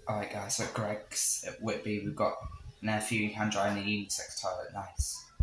Alright guys, so at Greg's at Whitby we've got an Airfury hand dryer and a unisex toilet, nice.